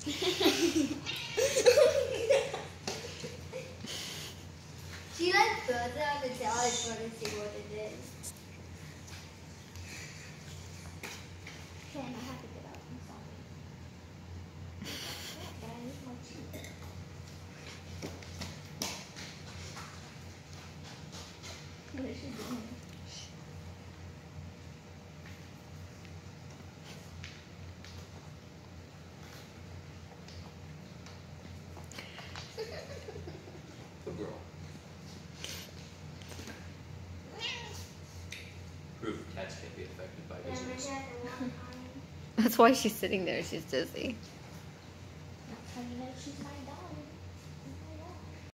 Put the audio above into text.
She like throws it on the tail. I just want to see what it is. Okay, I have to get out. I'm sorry. What is she doing? Good girl. Proof cats can't be affected by disease. That's why she's sitting there. She's dizzy.